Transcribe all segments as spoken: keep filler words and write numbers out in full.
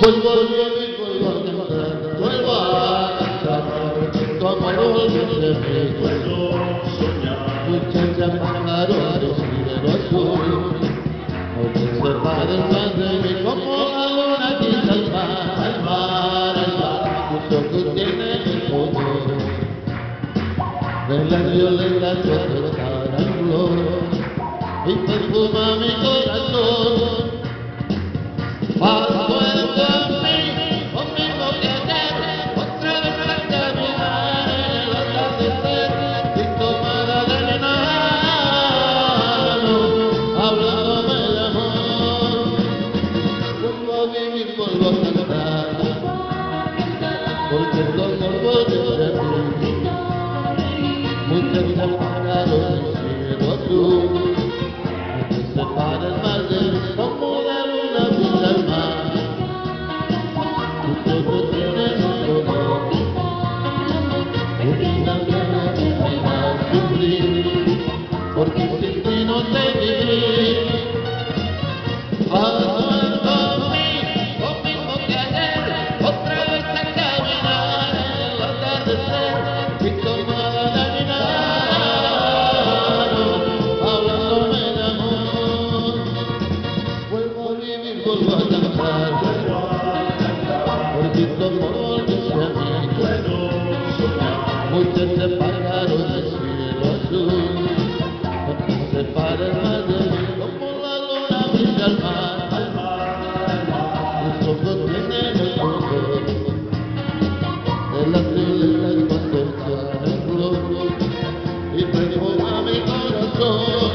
Vuelvo a vivir, vuelvo a cantar, vuelvo a cantar, tu amor volvió de mí, vuelvo a soñar. Muchacha pájaro, cielo azul, no te separes más de mí, como la luna quita al mar, al mar, al mar, tus ojos tienen el poder de las violetas que están en flor y perfuma mi corazón. Has vuelto a mí, lo mismo que ayer, otra vez a caminar en el atardecer y tomada de mi mano, hablándome de amor. Vuelvo a vivir, vuelvo a cantar, porque el dolor vuelve a mí. Muchas separaron el cielo azul, no te separes más de mí, como la luna pinta al mar. Tus ojos tienen un color, una gana de dejar sufrir, porque sin ti no sé vivir. Has vuelto a mí, lo mismo que ayer, otra vez a caminar en el atardecer y tomada de mi mano, hablándome de amor. Vuelvo a vivir, vuelvo a cantar, porque tu amor volvió a mí. Muchos se pagaron del cielo azul, no te separes más de mí, como la luna brilla al mar, al mar. Tus ojos tienen el color de las violetas cuando están en flor y perfuma mi corazón.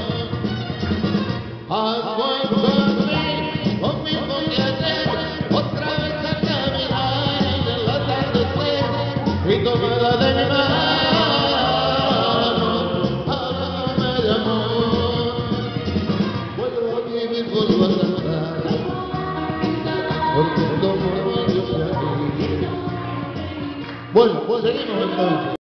Has vuelto a mí, lo mismo que ayer, otra vez a caminar en el atardecer y tomada de mi mano, háblame de amor. Vuelvo a vivir, vuelvo a cantar, porque tu amor volvió a mí. Bueno, pues seguimos entonces.